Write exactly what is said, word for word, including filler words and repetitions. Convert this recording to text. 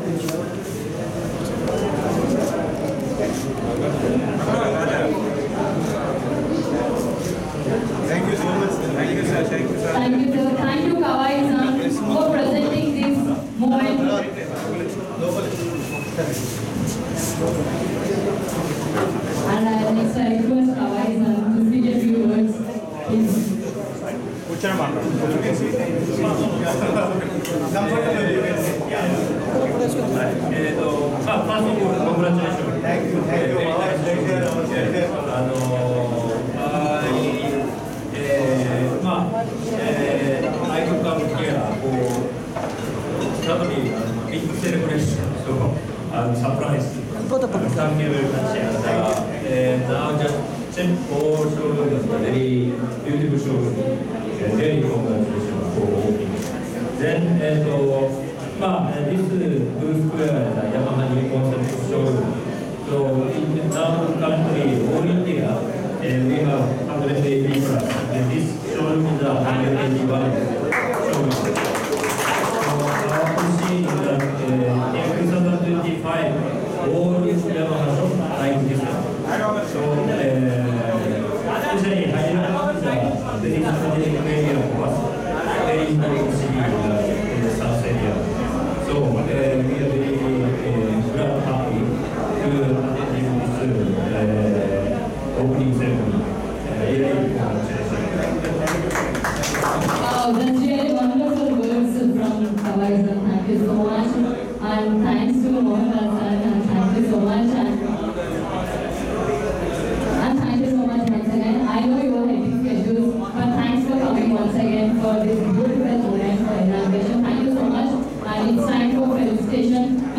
Thank you so much. Thank you, sir. Thank you, sir. Thank you, sir. Thank you, Kawai-san, for presenting this moment. And I next I request Kawai-san to speak a few words. Please. Surprise. Thank you very much. And uh, now just check all showroom, very beautiful showroom. Very congratulations for opening. Then, uh, uh, this Blue Square, the Yamaha new concept showroom. So in now currently all India, uh, we have one hundred eighty plus. And this showroom is a one hundred eighty-one showroom. So our policy is that uh, in two thousand twenty-five, all Yamaha shops like this one. So uh, especially Hyderabad is a very strategic area for us. Very important city in the, in the south area. So uh, we are very uh, glad happy to attend this uh, opening ceremony. Uh, really Wow, that's really wonderful words from Kawai-san. Thank you so much. And thanks to Mohan-san, and thank you so much. And, and thank you so much once again. I know you are hectic schedules, but thanks for coming once again for this beautiful moment for inauguration. Thank you so much. And it's time for felicitation.